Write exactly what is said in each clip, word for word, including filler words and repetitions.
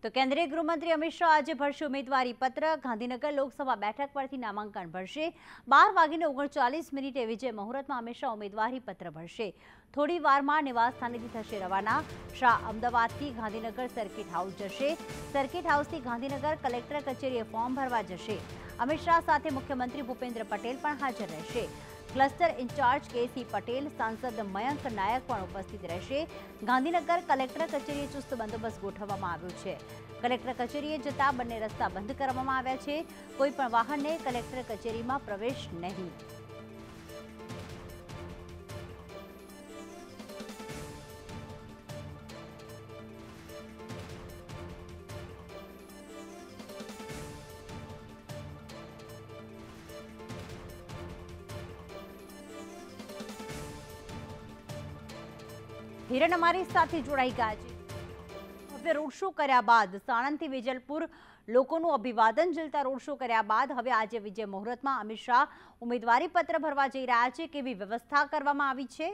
તો કેન્દ્રીય ગૃહમંત્રી અમિત શાહ આજે ભરશે ઉમેદવારી પત્ર। ગાંધીનગર લોકસભા બેઠક પરથી નામાંકન ભરશે। બાર વાગીને ઓગણચાલીસ મિનિટે વિજય મુહૂર્તમાં અમિત શાહ ઉમેદવારી પત્ર ભરશે। થોડી વારમાં નિવાસ સ્થાનેથી થશે રવાના। શાહ અમદાવાદથી ગાંધીનગર સર્કિટ હાઉસ જશે। સર્કિટ હાઉસથી ગાંધીનગર કલેક્ટર કચેરીએ ફોર્મ ભરવા જશે। અમિત શાહ સાથે મુખ્યમંત્રી ભૂપેન્દ્ર પટેલ પણ હાજર રહેશે। ક્લસ્ટર ઇન્ચાર્જ કેસી પટેલ, સાંસદ મયંક નાયક પણ ઉપસ્થિત રહેશે। ગાંધીનગર કલેક્ટર કચેરીએ ચુસ્ત બંદોબસ્ત ગોઠવવામાં આવ્યો છે। કલેક્ટર કચેરીએ જતા બંને રસ્તા બંધ કરવામાં આવ્યા છે। કોઈ પણ વાહનને કલેક્ટર કચેરીમાં પ્રવેશ નહીં। હિરણ અમારી સાથે જોડાઈ ગયા છે। હવે રોડ શો કર્યા બાદ સાણંદથી વેજલપુર લોકોનું અભિવાદન ઝીલતા રોડ શો કર્યા બાદ હવે આજે વિજય મુહૂર્તમાં અમિત શાહ ઉમેદવારી પત્ર ભરવા જઈ રહ્યા છે। કેવી વ્યવસ્થા કરવામાં આવી છે?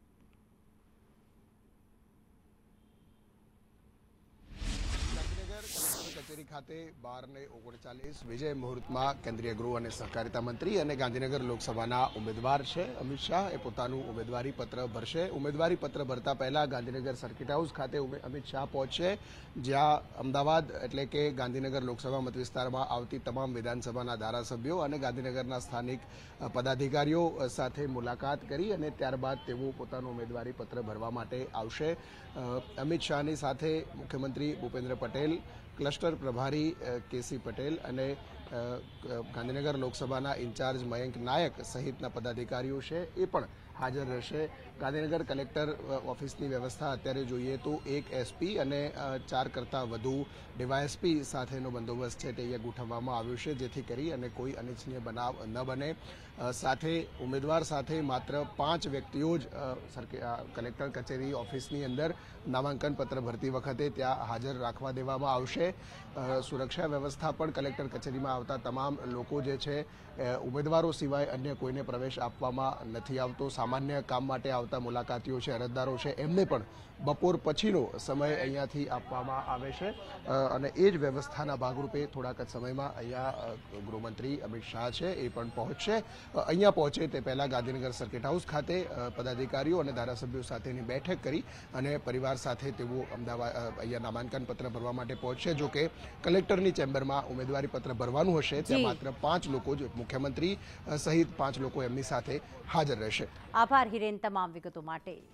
કચેરી ખાતે બાર ને ઓગણચાલીસ વિજય મુહૂર્તમાં કેન્દ્રીય ગૃહ અને સહકારિતા મંત્રી અને ગાંધીનગર લોકસભાના ઉમેદવાર છે અમિત શાહ એ પોતાનું ઉમેદવારી પત્ર ભરશે। ઉમેદવારી પત્ર ભરતા પહેલા ગાંધીનગર સર્કિટ હાઉસ ખાતે અમિત શાહ પહોંચશે, જ્યાં અમદાવાદ એટલે કે ગાંધીનગર લોકસભા મત વિસ્તારમાં આવતી તમામ વિધાનસભાના ધારાસભ્યો અને ગાંધીનગરના સ્થાનિક પદાધિકારીઓ સાથે મુલાકાત કરી અને ત્યારબાદ તેઓ પોતાનું ઉમેદવારી પત્ર ભરવા માટે આવશે। અમિત શાહની સાથે મુખ્યમંત્રી ભૂપેન્દ્ર પટેલ, ક્લસ્ટર પ્રભારી કેસી પટેલ અને ગાંધીનગર લોકસભાના ઇન્ચાર્જ મયંક નાયક સહિતના પદાધિકારીઓ છે એ પણ હાજર રહેશે। ગાંધીનગર કલેક્ટર ઓફિસની વ્યવસ્થા અત્યારે જોઈએ તો એક એસપી અને ચાર કરતાં વધુ ડીવાયએસપી સાથેનો બંદોબસ્ત છે તે અહીંયા ગોઠવવામાં આવ્યો છે, જેથી કરી અને કોઈ અનિચ્છનીય બનાવ ન બને। સાથે ઉમેદવાર સાથે માત્ર પાંચ વ્યક્તિઓ જ કલેક્ટર કચેરી ઓફિસની અંદર નામાંકન પત્ર ભરતી વખતે ત્યાં હાજર રાખવા દેવામાં આવશે। સુરક્ષા વ્યવસ્થા પણ કલેક્ટર કચેરીમાં આવતા તમામ લોકો જે છે ઉમેદવારો સિવાય અન્ય કોઈને પ્રવેશ આપવામાં નથી આવતો। સામાન્ય કામ માટે આવતા મુલાકાતીઓ છે, અરજદારો છે, એમને પણ બપોર પછીનો સમય અહીંયાથી આપવામાં આવે છે અને એ જ વ્યવસ્થાના ભાગરૂપે થોડાક જ સમયમાં અહીંયા ગૃહમંત્રી અમિત શાહ છે એ પણ પહોંચશે। અહીંયા પહોંચે તે પહેલાં ગાંધીનગર સર્કિટ હાઉસ ખાતે પદાધિકારીઓ અને ધારાસભ્યો સાથેની બેઠક કરી અને પરિવાર સાથે તેઓ અમદાવાદ અહીંયા નામાંકન પત્ર ભરવા માટે પહોંચશે। જો કે કલેક્ટરની ચેમ્બરમાં ઉમેદવારી પત્ર ભરવાનું હશે ત્યાં માત્ર પાંચ લોકો જ મુખ્યમંત્રી સહિત પાંચ લોકો એમની સાથે હાજર રહેશે। આભાર હિરેન તમામ વિગતો માટે।